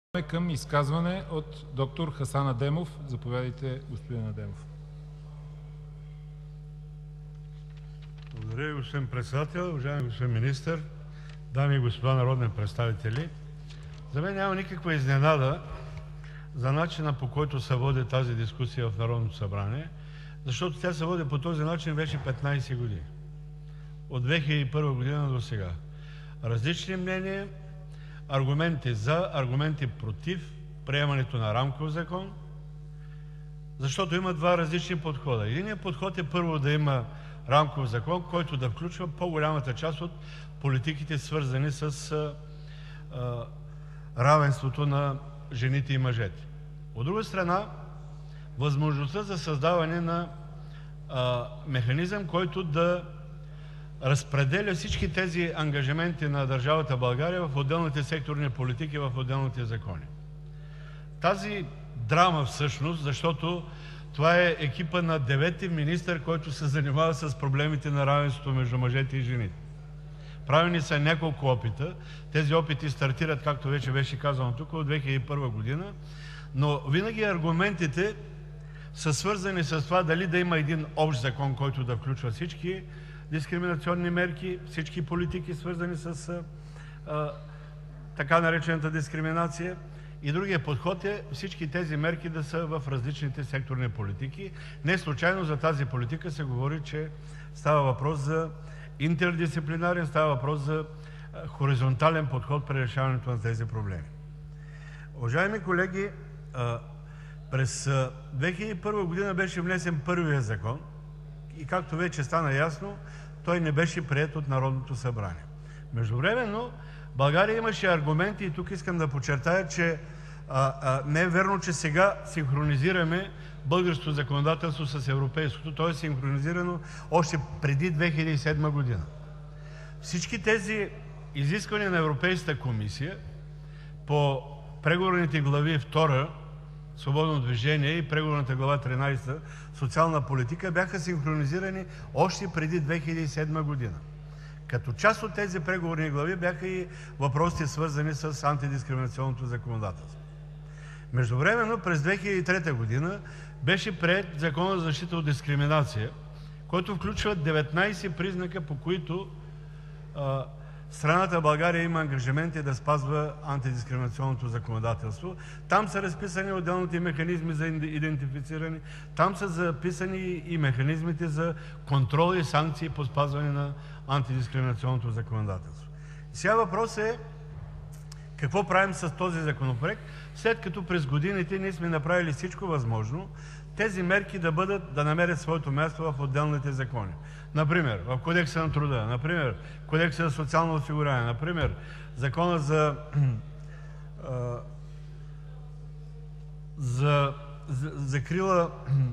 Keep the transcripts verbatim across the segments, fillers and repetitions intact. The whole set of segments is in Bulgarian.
Към изказване от доктор Хасан Адемов. Заповядайте, господин Адемов. Благодаря ви, господин председател. Уважаеми господин министър, дами и господа народни представители! За мен няма никаква изненада за начина, по който се води тази дискусия в Народното събрание, защото тя се води по този начин вече петнайсет години. От две хиляди и първа година до сега. Различни мнения, аргументи за, аргументи против приемането на рамков закон, защото има два различни подхода. Единият подход е първо да има рамков закон, който да включва по-голямата част от политиките, свързани с а, а, равенството на жените и мъжете. От друга страна, възможността за създаване на а, механизъм, който да разпределя всички тези ангажименти на държавата България в отделните секторни политики, в отделните закони. Тази драма всъщност, защото това е екипа на девети министър, който се занимава с проблемите на равенството между мъжете и жените. Правени са няколко опита. Тези опити стартират, както вече беше казано тук, от две хиляди и първа година, но винаги аргументите са свързани с това дали да има един общ закон, който да включва всички дискриминационни мерки, всички политики, свързани с а, така наречената дискриминация. И другия подход е всички тези мерки да са в различните секторни политики. Не случайно за тази политика се говори, че става въпрос за интердисциплинарен, става въпрос за хоризонтален подход при решаването на тези проблеми. Уважаеми колеги, през две хиляди и първа година беше внесен първия закон и както вече стана ясно, той не беше приет от Народното събрание. Междувременно България имаше аргументи и тук искам да подчертая, че а, а, не е верно, че сега синхронизираме българското законодателство с европейското. То е синхронизирано още преди две хиляди и седма година. Всички тези изисквания на Европейската комисия по преговорните глави втора свободно движение и преговорната глава тринайсета социална политика бяха синхронизирани още преди две хиляди и седма година. Като част от тези преговорни глави бяха и въпросите, свързани с антидискриминационното законодателство. Междувременно през две хиляди и трета година беше приет Закона за защита от дискриминация, който включва деветнайсет признака, по които а, страната България има ангажименти да спазва антидискриминационното законодателство. Там са разписани отделните механизми за идентифициране, там са записани и механизмите за контрол и санкции по спазване на антидискриминационното законодателство. Сега въпросът е какво правим с този законопроект, след като през годините ние сме направили всичко възможно тези мерки да бъдат, да намерят своето място в отделните закони. Например, в Кодекса на труда, например, Кодекса за социално осигуряване, например, Закона за, за, за закрила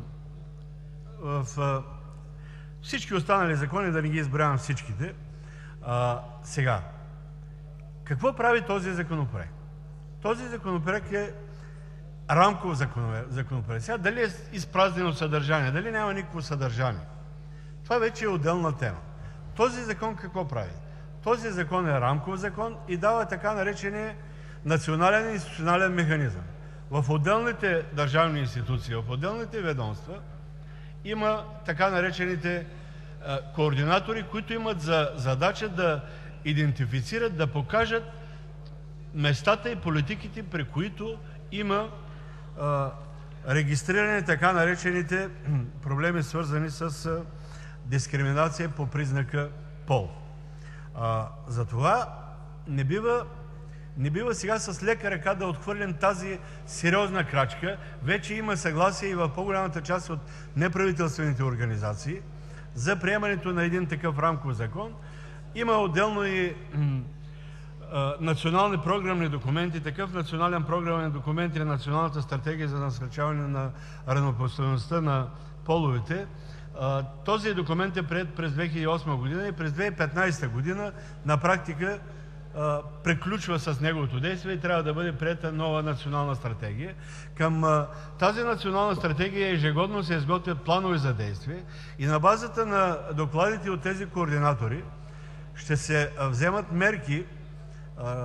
в всички останали закони, да не ги изброявам всичките. А, сега, какво прави този законопроект? Този законопроект е рамков законопроект. Сега, дали е изпразнено съдържание, дали няма никакво съдържание, това вече е отделна тема. Този закон какво прави? Този закон е рамков закон и дава така наречения национален институционален механизъм. В отделните държавни институции, в отделните ведомства има така наречените а, координатори, които имат за задача да идентифицират, да покажат местата и политиките, при които има а, регистрирани така наречените проблеми, свързани с а, дискриминация по признака пол. А, затова не бива, не бива сега с лека ръка да отхвърлим тази сериозна крачка. Вече има съгласие и в по-голямата част от неправителствените организации за приемането на един такъв рамков закон. Има отделно и национални програмни документи. Такъв национален програмен документ е Националната стратегия за насърчаване на равнопоставеността на половете. Този документ е приет през две хиляди и осма година и през две хиляди и петнайсета година на практика приключва с неговото действие и трябва да бъде приета нова национална стратегия. Към тази национална стратегия ежегодно се изготвят планове за действие и на базата на докладите от тези координатори ще се вземат мерки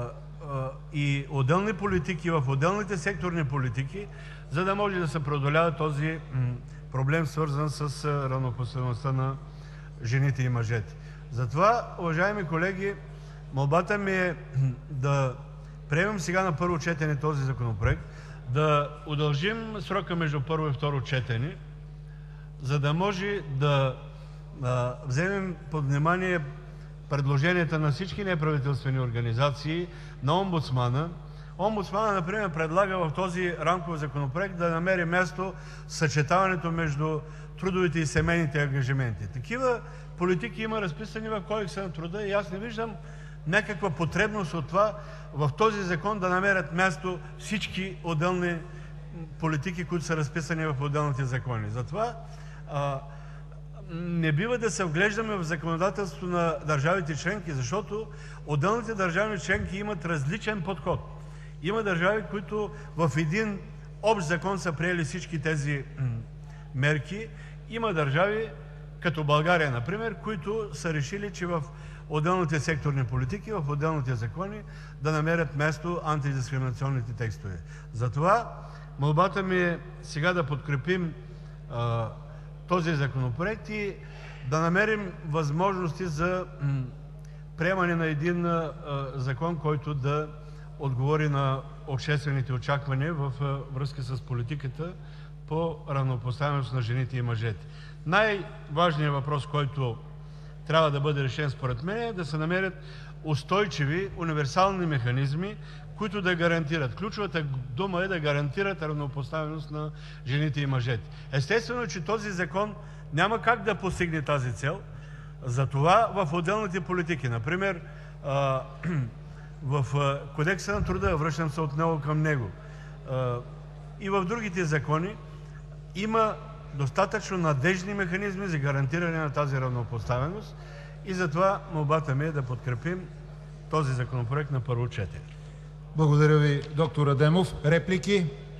и отделни политики в отделните секторни политики, за да може да се преодолява този проблем, свързан с равнопоставеността на жените и мъжете. Затова, уважаеми колеги, молбата ми е да приемем сега на първо четене този законопроект, да удължим срока между първо и второ четене, за да може да а, вземем под внимание предложенията на всички неправителствени организации, на омбудсмана. Омбудсмана, например, предлага в този рамков законопроект да намери място съчетаването между трудовите и семейните ангажименти. Такива политики има разписани в Кодекса на труда и аз не виждам някаква потребност от това в този закон да намерят място всички отделни политики, които са разписани в отделните закони. Затова а, не бива да се вглеждаме в законодателството на държавите членки, защото отделните държави членки имат различен подход. Има държави, които в един общ закон са приели всички тези мерки. Има държави, като България, например, които са решили, че в отделните секторни политики, в отделните закони да намерят място антидискриминационните текстове. Затова молбата ми е сега да подкрепим а, този законопроект и да намерим възможности за м, приемане на един а, закон, който да отговори на обществените очаквания в а, връзка с политиката по равнопоставеност на жените и мъжете. Най-важният въпрос, който трябва да бъде решен според мен, е да се намерят устойчиви, универсални механизми, които да гарантират. Ключовата дума е да гарантират равнопоставеност на жените и мъжете. Естествено, че този закон няма как да постигне тази цел. Затова в отделните политики, например в Кодекса на труда, връщам се отново към него, и в другите закони има достатъчно надеждни механизми за гарантиране на тази равнопоставеност и затова молбата ми е да подкрепим този законопроект на първо четене. Благодаря ви, доктор Адемов. Реплики?